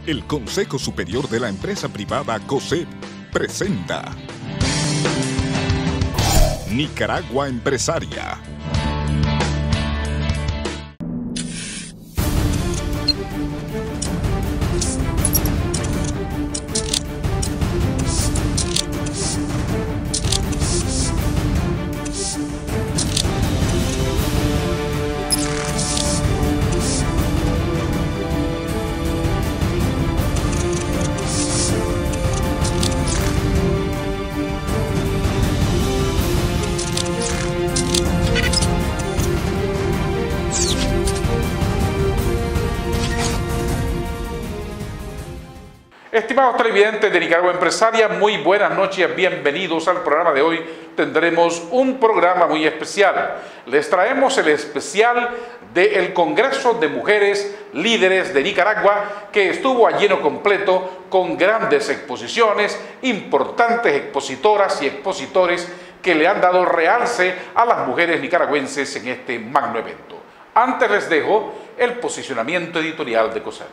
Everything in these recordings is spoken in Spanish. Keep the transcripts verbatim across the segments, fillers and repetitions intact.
El Consejo Superior de la Empresa Privada COSEP presenta Nicaragua Empresaria. Estimados televidentes de Nicaragua Empresaria, muy buenas noches, bienvenidos al programa de hoy. Tendremos un programa muy especial. Les traemos el especial del Congreso de Mujeres Líderes de Nicaragua, que estuvo a lleno completo con grandes exposiciones, importantes expositoras y expositores que le han dado realce a las mujeres nicaragüenses en este magno evento. Antes les dejo el posicionamiento editorial de COSEP.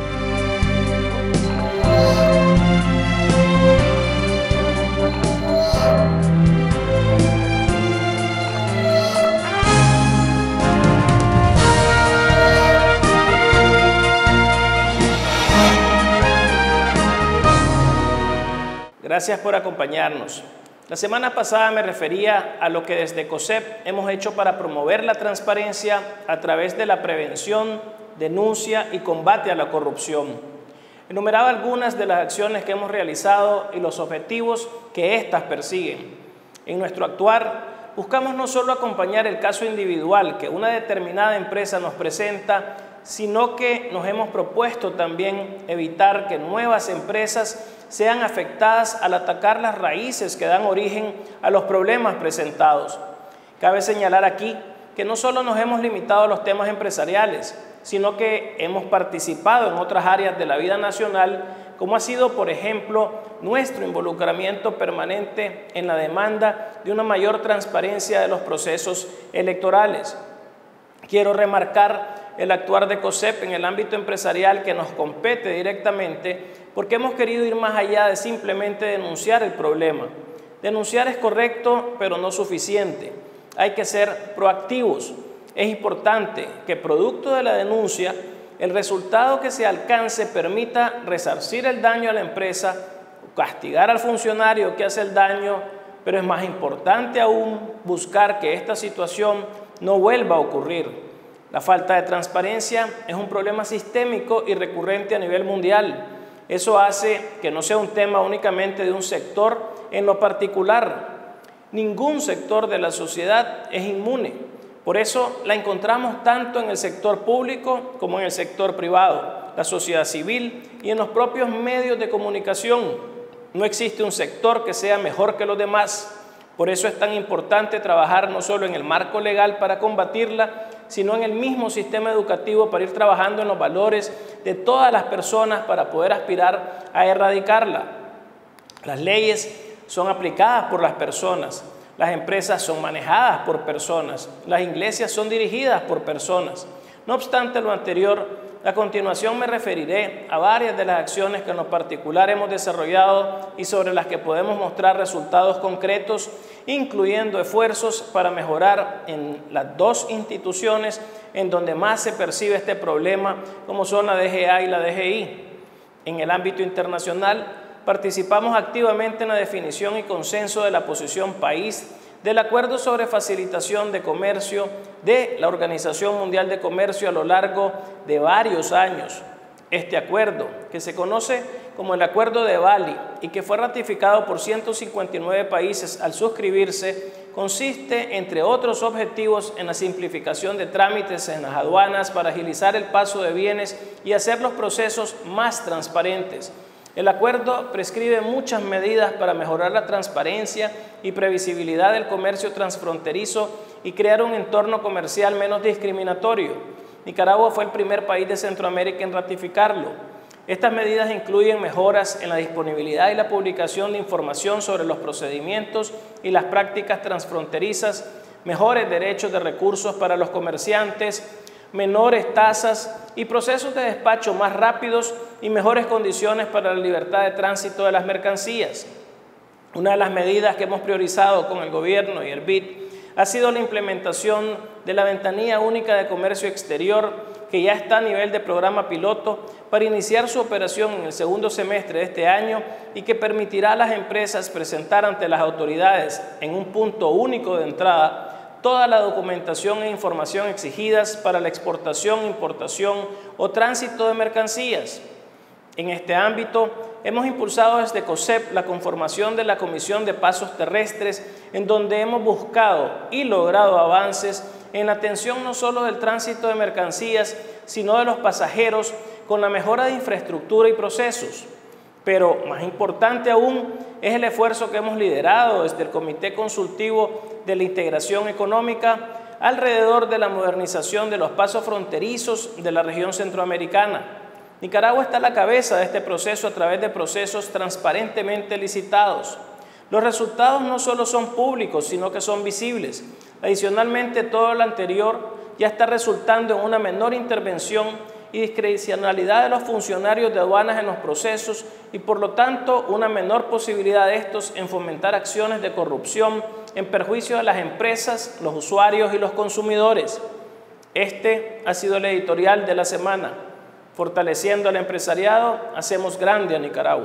Gracias por acompañarnos. La semana pasada me refería a lo que desde COSEP hemos hecho para promover la transparencia a través de la prevención, denuncia y combate a la corrupción. Enumeraba algunas de las acciones que hemos realizado y los objetivos que éstas persiguen. En nuestro actuar, buscamos no solo acompañar el caso individual que una determinada empresa nos presenta, sino que nos hemos propuesto también evitar que nuevas empresas sean afectadas al atacar las raíces que dan origen a los problemas presentados. Cabe señalar aquí que no solo nos hemos limitado a los temas empresariales, sino que hemos participado en otras áreas de la vida nacional, como ha sido, por ejemplo, nuestro involucramiento permanente en la demanda de una mayor transparencia de los procesos electorales. Quiero remarcar el actuar de COSEP en el ámbito empresarial que nos compete directamente, porque hemos querido ir más allá de simplemente denunciar el problema. Denunciar es correcto, pero no suficiente. Hay que ser proactivos. Es importante que, producto de la denuncia, el resultado que se alcance permita resarcir el daño a la empresa, castigar al funcionario que hace el daño, pero es más importante aún buscar que esta situación no vuelva a ocurrir. La falta de transparencia es un problema sistémico y recurrente a nivel mundial. Eso hace que no sea un tema únicamente de un sector en lo particular. Ningún sector de la sociedad es inmune. Por eso la encontramos tanto en el sector público como en el sector privado, la sociedad civil y en los propios medios de comunicación. No existe un sector que sea mejor que los demás. Por eso es tan importante trabajar no solo en el marco legal para combatirla, sino en el mismo sistema educativo para ir trabajando en los valores de todas las personas para poder aspirar a erradicarla. Las leyes son aplicadas por las personas, las empresas son manejadas por personas, las iglesias son dirigidas por personas. No obstante lo anterior, a continuación me referiré a varias de las acciones que en lo particular hemos desarrollado y sobre las que podemos mostrar resultados concretos, incluyendo esfuerzos para mejorar en las dos instituciones en donde más se percibe este problema, como son la D G A y la D G I. En el ámbito internacional, participamos activamente en la definición y consenso de la posición país del Acuerdo sobre Facilitación de Comercio de la Organización Mundial de Comercio a lo largo de varios años. Este acuerdo, que se conoce como el Acuerdo de Bali y que fue ratificado por ciento cincuenta y nueve países al suscribirse, consiste, entre otros objetivos, en la simplificación de trámites en las aduanas para agilizar el paso de bienes y hacer los procesos más transparentes. El acuerdo prescribe muchas medidas para mejorar la transparencia y previsibilidad del comercio transfronterizo y crear un entorno comercial menos discriminatorio. Nicaragua fue el primer país de Centroamérica en ratificarlo. Estas medidas incluyen mejoras en la disponibilidad y la publicación de información sobre los procedimientos y las prácticas transfronterizas, mejores derechos de recursos para los comerciantes, menores tasas y procesos de despacho más rápidos y mejores condiciones para la libertad de tránsito de las mercancías. Una de las medidas que hemos priorizado con el gobierno y el B I D ha sido la implementación de la ventanilla única de comercio exterior, que ya está a nivel de programa piloto para iniciar su operación en el segundo semestre de este año y que permitirá a las empresas presentar ante las autoridades en un punto único de entrada toda la documentación e información exigidas para la exportación, importación o tránsito de mercancías. En este ámbito, hemos impulsado desde COSEP la conformación de la Comisión de Pasos Terrestres, en donde hemos buscado y logrado avances en la atención no solo del tránsito de mercancías, sino de los pasajeros, con la mejora de infraestructura y procesos. Pero más importante aún es el esfuerzo que hemos liderado desde el Comité Consultivo de la Integración Económica alrededor de la modernización de los pasos fronterizos de la región centroamericana. Nicaragua está a la cabeza de este proceso a través de procesos transparentemente licitados. Los resultados no solo son públicos, sino que son visibles. Adicionalmente, todo lo anterior ya está resultando en una menor intervención y discrecionalidad de los funcionarios de aduanas en los procesos y, por lo tanto, una menor posibilidad de estos en fomentar acciones de corrupción en perjuicio de las empresas, los usuarios y los consumidores. Este ha sido el editorial de la semana. Fortaleciendo al empresariado, hacemos grande a Nicaragua.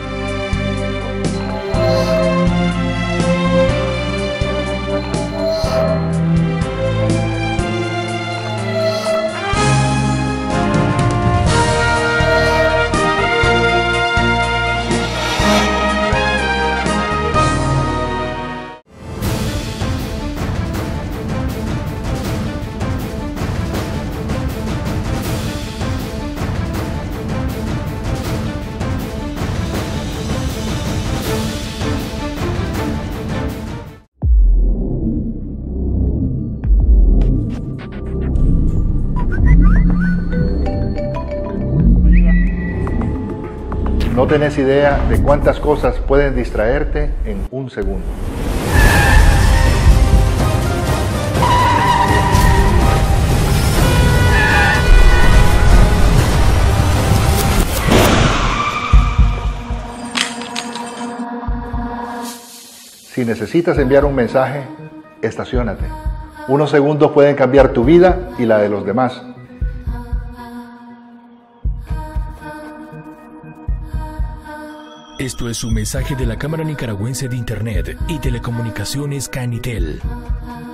No tenés idea de cuántas cosas pueden distraerte en un segundo. Si necesitas enviar un mensaje, estaciónate. Unos segundos pueden cambiar tu vida y la de los demás. Esto es un mensaje de la Cámara Nicaragüense de Internet y Telecomunicaciones Canitel.